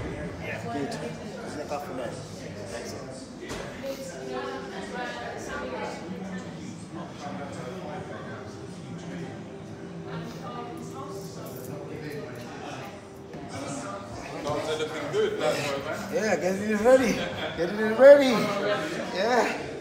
Yeah. Good. Snip up from there. Excellent. Looking good, that boy, man. Yeah, getting it ready. Getting it ready. Yeah.